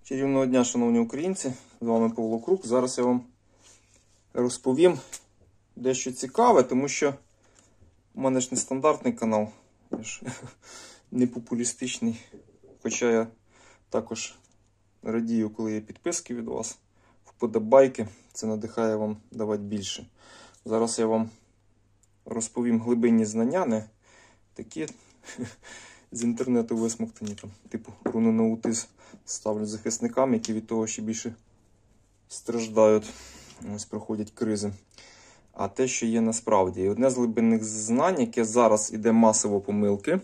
Чарівного дня, шановні українці, з вами Павло Крук. Зараз я вам розповім дещо цікаве, тому що у мене ж не стандартний канал, не популістичний. Хоча я також радію, коли є підписки від вас, вподобайки, це надихає вам давати більше. Зараз я вам розповім глибинні знання, не такі з інтернету висмоктані, типу руни на аутизм ставлю захисникам, які від того ще більше страждають, ось проходять кризи. А те, що є насправді. І одне з глибинних знань, яке зараз іде масово помилки,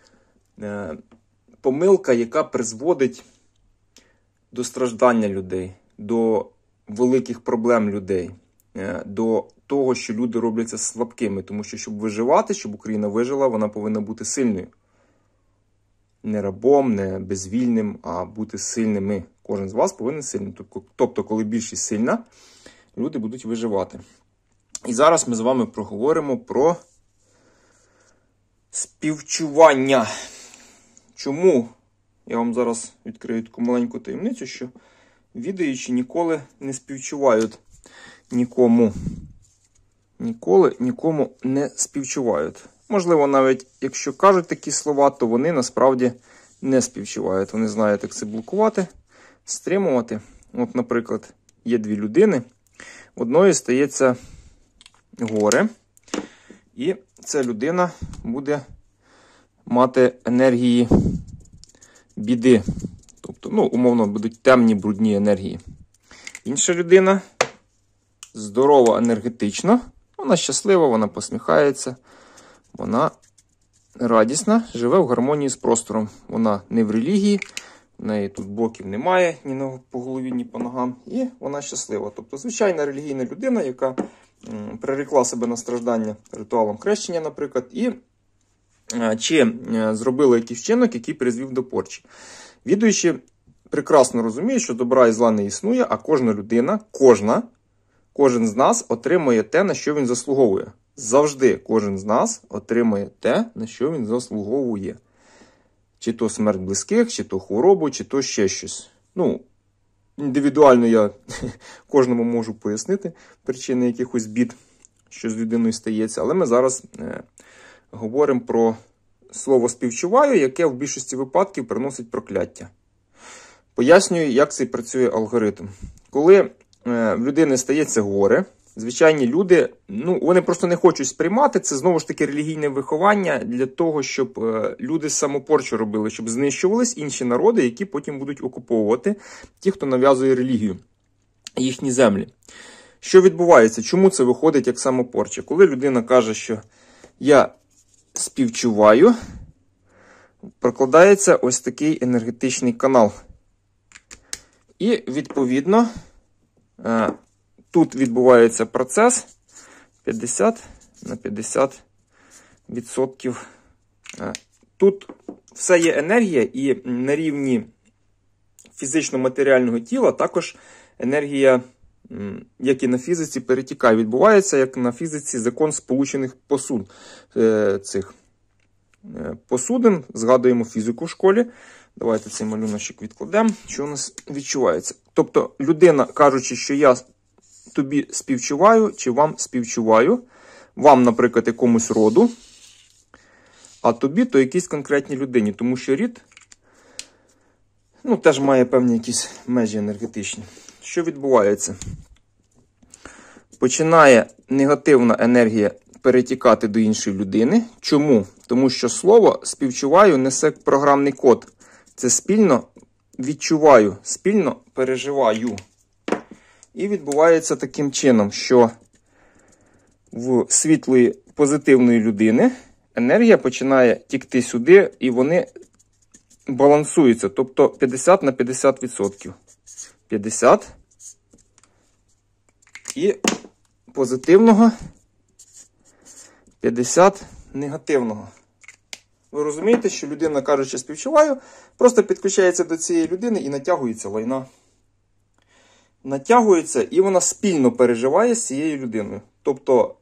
помилка, яка призводить до страждання людей, до великих проблем людей, до того, що люди робляться слабкими. Тому що, щоб виживати, щоб Україна вижила, вона повинна бути сильною. Не рабом, не безвільним, а бути сильними. Кожен з вас повинен сильним. Тобто, коли більшість сильна, люди будуть виживати. І зараз ми з вами проговоримо про співчування. Чому? Я вам зараз відкрию таку маленьку таємницю, що відаючі ніколи не співчувають нікому. Ніколи нікому не співчувають. Можливо, навіть якщо кажуть такі слова, то вони насправді не співчувають. Вони знають, як це блокувати, стримувати. От, наприклад, є дві людини. Одної стається горе. І ця людина буде мати енергії біди. Тобто, умовно, будуть темні, брудні енергії. Інша людина здорова, енергетична. Вона щаслива, вона посміхається. Вона радісна, живе в гармонії з простором. Вона не в релігії, в неї тут блоків немає ні по голові, ні по ногам. І вона щаслива. Тобто, звичайна релігійна людина, яка прирекла себе на страждання ритуалом хрещення, наприклад, чи зробила якийсь вчинок, який призвів до порчі. Відуючи прекрасно розуміє, що добра і зла не існує, а кожна людина, кожен з нас отримує те, на що він заслуговує. Завжди кожен з нас отримує те, на що він заслуговує. Чи то смерть близьких, чи то хворобу, чи то ще щось. Індивідуально я кожному можу пояснити причини якихось бід, що з людиною стається. Але ми зараз говоримо про слово «співчуваю», яке в більшості випадків приносить прокляття. Пояснюю, як цей працює алгоритм. Коли в людини стається горе, звичайні люди, вони просто не хочуть сприймати. Це, знову ж таки, релігійне виховання для того, щоб люди самопорчу робили, щоб знищувались інші народи, які потім будуть окуповувати ті, хто нав'язує релігію, їхні землі. Що відбувається? Чому це виходить як самопорча? Коли людина каже, що я співчуваю, прокладається ось такий енергетичний канал. І, відповідно, тут відбувається процес 50 на 50%. Тут все є енергія, і на рівні фізично-матеріального тіла також енергія, як і на фізиці, перетікає. Відбувається, як на фізиці, закон сполучених посудин. Згадуємо фізику в школі. Давайте цей малюночок відкладемо. Що у нас відчувається? Тобто, людина, кажучи, що я тобі співчуваю, чи вам співчуваю, вам, наприклад, якомусь роду, а тобі то якійсь конкретній людині. Тому що рід, теж має певні якісь межі енергетичні. Що відбувається? Починає негативна енергія перетікати до іншої людини. Чому? Тому що слово «співчуваю» несе програмний код. Це спільно відчуваю, спільно переживаю. І відбувається таким чином, що в світлої позитивної людини енергія починає тікти сюди, і вони балансуються. Тобто 50 на 50%. 50 і позитивного, 50 негативного. Ви розумієте, що людина, кажучи співчуваю, просто підключається до цієї людини і натягується лайна. Натягується, і вона спільно переживає з цією людиною. Тобто,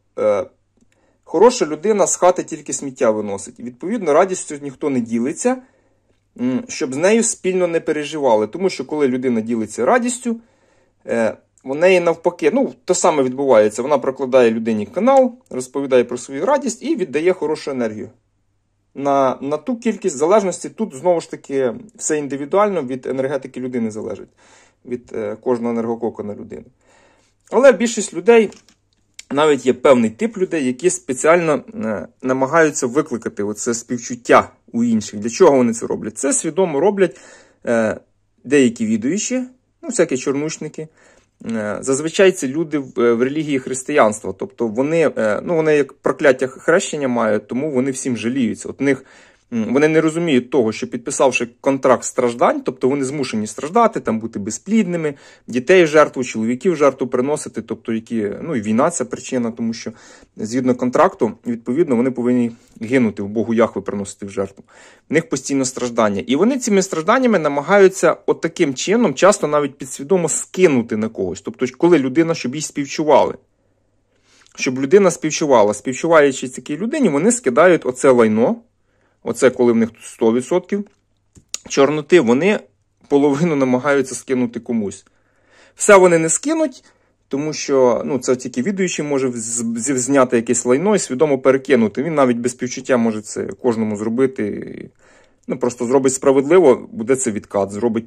хороша людина з хати тільки сміття виносить. І, відповідно, радістю ніхто не ділиться. щоб з нею спільно не переживали. Тому що коли людина ділиться радістю, у неї навпаки, ну, то саме відбувається. Вона прокладає людині канал, розповідає про свою радість і віддає хорошу енергію. На ту кількість залежності, тут знову ж таки все індивідуально, від енергетики людини залежить. Від кожного енергокока на людину. Але більшість людей, навіть є певний тип людей, які спеціально намагаються викликати оце співчуття у інших. Для чого вони це роблять? Це свідомо роблять деякі відуючі, ну, всякі чорнушники. Зазвичай це люди в релігії християнства. Тобто вони як прокляття хрещення мають, тому вони всім жаліються. От вони не розуміють того, що підписавши контракт страждань, тобто вони змушені страждати, там бути безплідними, дітей в жертву, чоловіків в жертву приносити, тобто і війна це причина, тому що згідно контракту, відповідно, вони повинні гинути, в Богу Яхве приносити в жертву. В них постійно страждання. І вони цими стражданнями намагаються от таким чином, часто навіть підсвідомо скинути на когось. Тобто, коли людина, щоб їй співчували. Щоб людина співчувала. Співчуваючи цій людині, вони скидають оце лайно. Оце коли в них 100% чорноти, вони половину намагаються скинути комусь. Все вони не скинуть, тому що це тільки відуючий може зняти якесь лайно і свідомо перекинути. Він навіть без співчуття може це кожному зробити. Просто зробить справедливо, буде це відкат. Зробить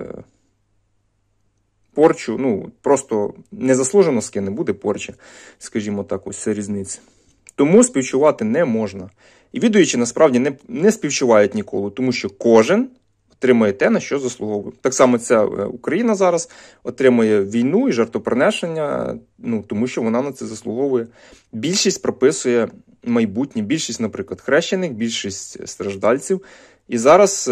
порчу, просто незаслужено скине, буде порча. Скажімо так, ось це різниця. Тому співчувати не можна. І відуючі насправді не співчувають ніколи, тому що кожен отримує те, на що заслуговує. Так само ця Україна зараз отримує війну і жертвоприношення, тому що вона на це заслуговує. Більшість прописує майбутнє, більшість, наприклад, хрещених, більшість страждальців. І зараз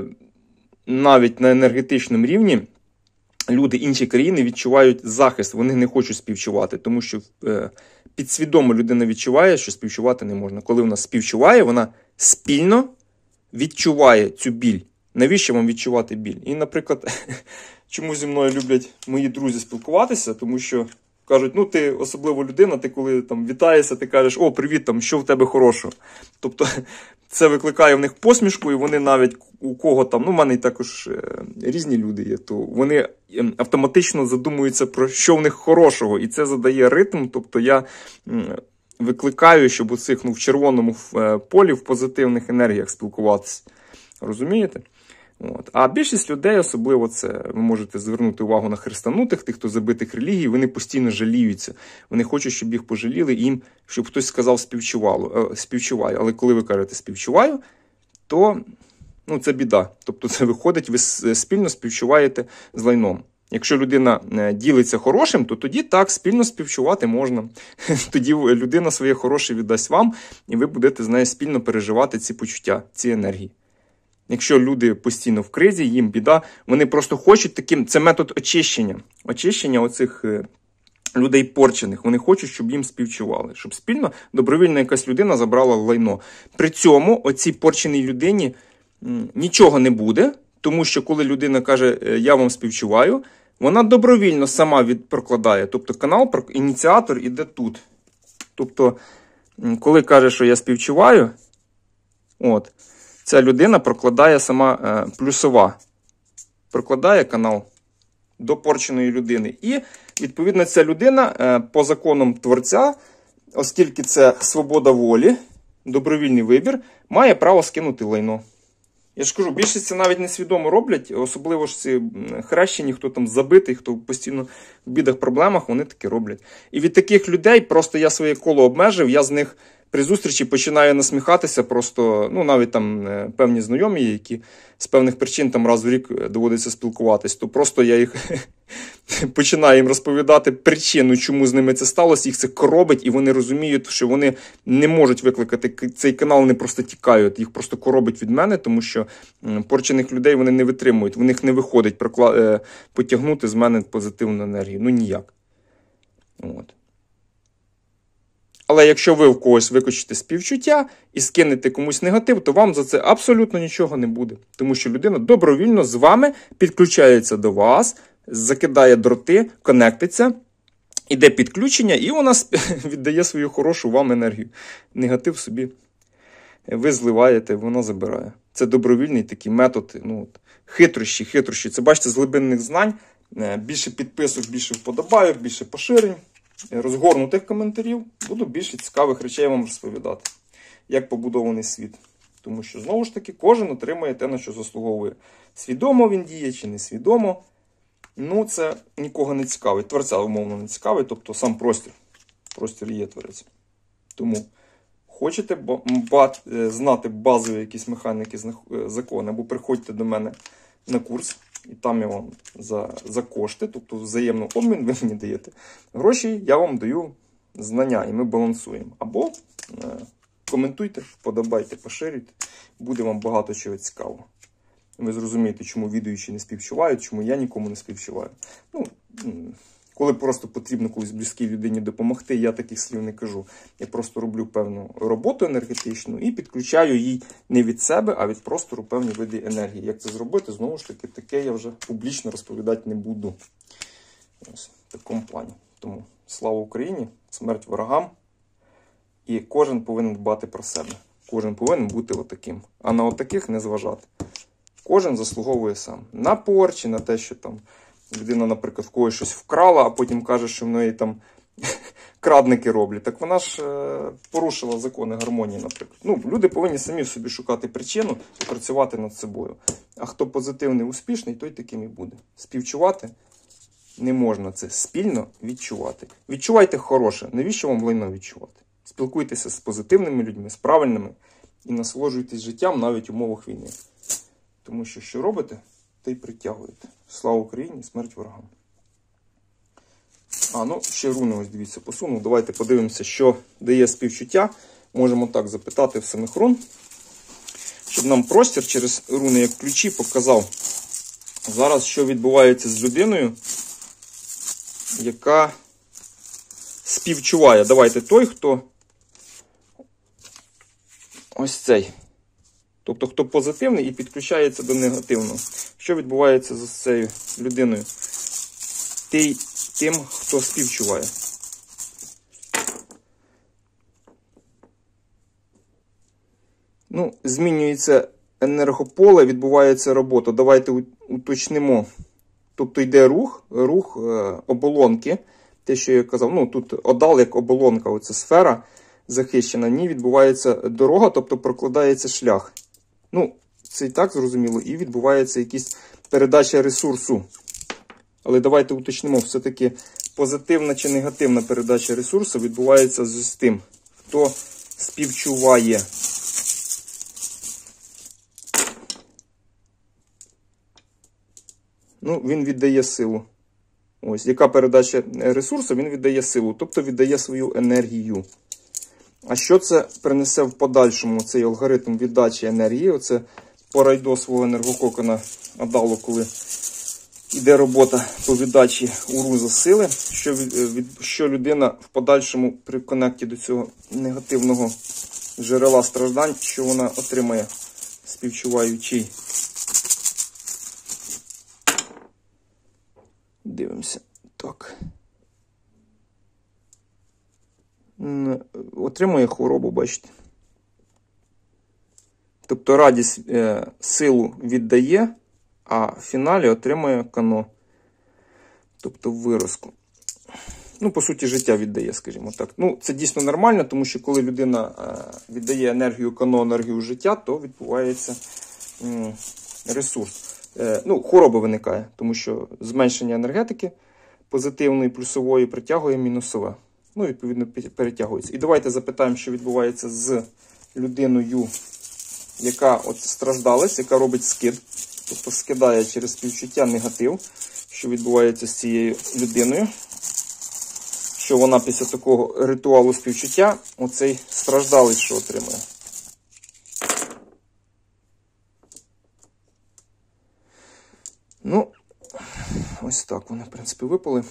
навіть на енергетичному рівні люди інші країни відчувають захист, вони не хочуть співчувати, тому що підсвідомо людина відчуває, що співчувати не можна. Коли вона співчуває, вона спільно відчуває цю біль. Навіщо вам відчувати біль? І, наприклад, чому зі мною люблять мої друзі спілкуватися, тому що кажуть, ти особливо людина, ти коли вітаєшся, ти кажеш, о, привіт, що в тебе хорошого. Тобто це викликає в них посмішку, і вони навіть у кого в мене також різні люди є, то вони автоматично задумуються про що в них хорошого, і це задає ритм, тобто я викликаю, щоб у цих в червоному полі в позитивних енергіях спілкуватися. Розумієте? А більшість людей, особливо це, ви можете звернути увагу на хрестанутих, тих, хто забитих релігій, вони постійно жаліються. Вони хочуть, щоб їх пожаліли, їм, щоб хтось сказав співчуваю. Але коли ви кажете співчуваю, то це біда. Тобто це виходить, ви спільно співчуваєте з лайном. Якщо людина ділиться хорошим, то тоді так, спільно співчувати можна. Тоді людина своє хороше віддасть вам, і ви будете з нею спільно переживати ці почуття, ці енергії. Якщо люди постійно в кризі, їм біда, вони просто хочуть це метод очищення. Очищення оцих людей порчених. Вони хочуть, щоб їм співчували. Щоб спільно, добровільно якась людина забрала лайно. При цьому оцій порченій людині нічого не буде, тому що коли людина каже, я вам співчуваю, вона добровільно сама прокладає. Тобто канал, ініціатор іде тут. Тобто, коли каже, що я співчуваю, ця людина прокладає сама плюсова. Прокладає канал до порченої людини. І, відповідно, ця людина по законам Творця, оскільки це свобода волі, добровільний вибір, має право скинути лайно. Я ж кажу, більшість це навіть несвідомо роблять, особливо ж ці хрещені, хто там забитий, хто постійно в бідах, проблемах, вони таке роблять. І від таких людей просто я своє коло обмежив, я з них при зустрічі починаю насміхатися, просто, навіть там певні знайомі, які з певних причин раз в рік доводиться спілкуватись, то просто я їх починаю їм розповідати причину, чому з ними це сталося, їх це коробить, і вони розуміють, що вони не можуть викликати цей канал, вони просто тікають, їх просто коробить від мене, тому що порчених людей вони не витримують, в них не виходить потягнути з мене позитивну енергію, ніяк. Але якщо ви в когось викочите співчуття і скинете комусь негатив, то вам за це абсолютно нічого не буде. Тому що людина добровільно з вами підключається до вас, закидає дроти, конектиться, іде підключення, і вона віддає свою хорошу вам енергію. Негатив собі ви зливаєте, воно забирає. Це добровільний такий метод, ну, хитрощі. Це, бачите, з глибинних знань. Більше підписок, більше вподобайок, більше поширень, розгорнутих коментарів. Буду більше цікавих речей вам розповідати, як побудований світ. Тому що, знову ж таки, кожен отримує те, на що заслуговує. Свідомо він діє чи несвідомо. Ну, це нікого не цікавить. Творця, умовно, не цікавить, тобто сам простір. Простір є творець. Тому хочете знати базові якісь механіки, закони, або приходьте до мене на курс, і там я вам за кошти, тобто взаємний обмін, ви мені даєте гроші, я вам даю знання, і ми балансуємо. Або коментуйте, подобайте, поширюйте, буде вам багато чого цікавого. Ви зрозумієте, чому відвідувачі не співчувають, чому я нікому не співчуваю. Ну, коли просто потрібно колись близькій людині допомогти, я таких слів не кажу. Я просто роблю певну роботу енергетичну і підключаю їй не від себе, а від простору певні види енергії. Як це зробити, знову ж таки, таке я вже публічно розповідати не буду. Ось, в такому плані. Тому слава Україні, смерть ворогам. І кожен повинен дбати про себе. Кожен повинен бути отаким. А на отаких не зважати. Кожен заслуговує сам. На порчі, на те, що там людина, наприклад, в когось щось вкрала, а потім каже, що в неї там крадники роблять. Так вона ж порушила закони гармонії, наприклад. Ну, люди повинні самі в собі шукати причину і працювати над собою. А хто позитивний, успішний, той таким і буде. Співчувати не можна, це спільно відчувати. Відчувайте хороше, навіщо вам лайно відчувати? Спілкуйтеся з позитивними людьми, з правильними і насолоджуйтесь життям навіть в умовах війни. Тому що робите, те й притягуєте. Слава Україні, смерть ворогам. Ну, ще руни, ось дивіться, посунув. Давайте подивимося, що дає співчуття. Можемо так запитати в самих рун. Щоб нам простір через руни, як ключі, показав зараз, що відбувається з людиною, яка співчуває. Давайте той, хто ось цей. Тобто, хто позитивний і підключається до негативного. Що відбувається з цією людиною? Тим, хто співчуває. Ну, змінюється енергополе, відбувається робота. Давайте уточнимо. Тобто йде рух оболонки. Те, що я казав, ну тут одал як оболонка, оця сфера захищена. В ній відбувається дорога, тобто прокладається шлях. Ну, це і так зрозуміло. І відбувається якась передача ресурсу. Але давайте уточнимо, все-таки позитивна чи негативна передача ресурсу відбувається з тим, хто співчуває. Ну, він віддає силу. Ось, яка передача ресурсу, він віддає силу, тобто віддає свою енергію. А що це принесе в подальшому, цей алгоритм віддачі енергії? Оце по райду свого енергококона Адалу, коли йде робота по віддачі уруза сили, що людина в подальшому при конекті до цього негативного джерела страждань, що вона отримає, співчуваючи. Дивимося. Так. Отримує хворобу, бачите. Тобто радість, силу віддає, а в фіналі отримує кано. Тобто виразку. Ну, по суті, життя віддає, скажімо так. Ну, це дійсно нормально, тому що коли людина віддає енергію кано, енергію життя, то відбувається ресурс. Ну, хвороба виникає, тому що зменшення енергетики позитивної, плюсової притягує мінусове. Ну, відповідно, перетягується. І давайте запитаємо, що відбувається з людиною, яка от страждалась, яка робить скид. Тобто скидає через співчуття негатив, що відбувається з цією людиною. Що вона після такого ритуалу співчуття, оцей страждалий, що отримує. Ну, ось так вони, в принципі, випали.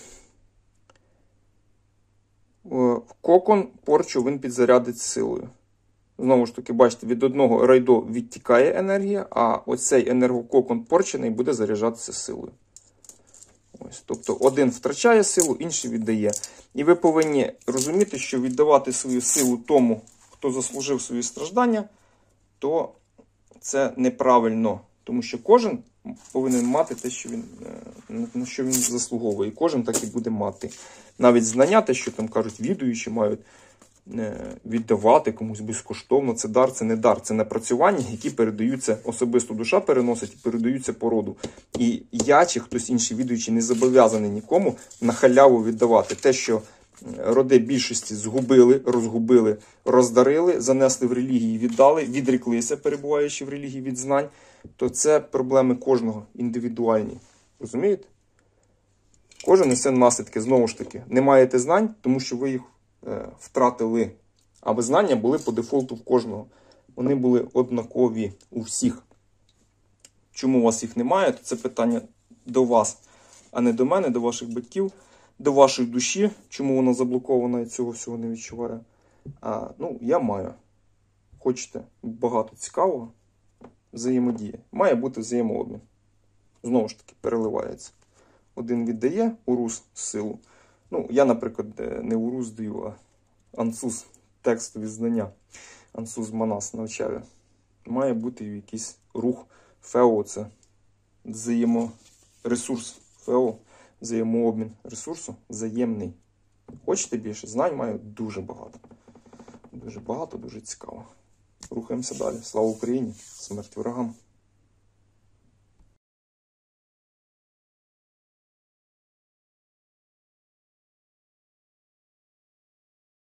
В кокон порчу він підзарядить силою. Знову ж таки, бачите, від одного райду відтікає енергія, а оцей енергококон порчений буде заряджатися силою. Ось, тобто один втрачає силу, інший віддає. І ви повинні розуміти, що віддавати свою силу тому, хто заслужив свої страждання, то це неправильно. Тому що кожен повинен мати те, що на що він заслуговує. І кожен так і буде мати. Навіть знання, те, що там кажуть, відуючі мають віддавати комусь безкоштовно. Це дар, це не дар. Це напрацювання, які передаються, особисто душа переносить і передаються по роду. І я чи хтось інший відуючий не зобов'язаний нікому на халяву віддавати. Те, що роди більшості згубили, розгубили, роздарили, занесли в релігії, віддали, відріклися, перебуваючи в релігії від знань, то це проблеми кожного індивідуальні. Розумієте? Кожен несе наслідки, знову ж таки. Не маєте знань, тому що ви їх втратили. А знання були по дефолту в кожного. Вони були однакові у всіх. Чому у вас їх немає? То це питання до вас, а не до мене, до ваших батьків, до вашої душі. Чому вона заблокована і цього всього не відчуває? Я маю. Хочете багато цікавого? Взаємодія. Має бути взаємообмін. Знову ж таки, переливається. Один віддає урус силу. Я, наприклад, не урус даю, а ансус, текстові знання. Ансус Манас навчаю. Має бути якийсь рух. Фео – це взаєморесурс. Фео – взаємообмін ресурсу взаємний. Хочете більше? Знань маю дуже багато. Дуже багато, дуже цікаво. Рухаємося далі. Слава Україні! Смерть ворогам!